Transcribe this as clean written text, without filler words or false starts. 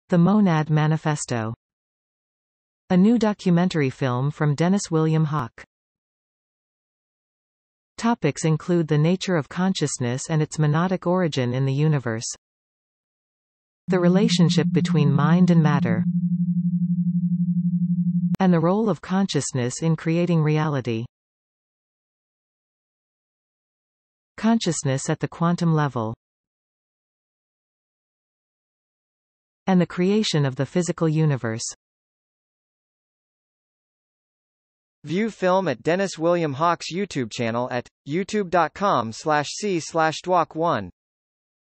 The Monad Manifesto. A new documentary film from Dennis William Hauck. Topics include the nature of consciousness and its monadic origin in the universe. The relationship between mind and matter. And the role of consciousness in creating reality. Consciousness at the quantum level. And the creation of the physical universe. View film at Dennis William Hauck's YouTube channel at youtube.com/c/dwalk1.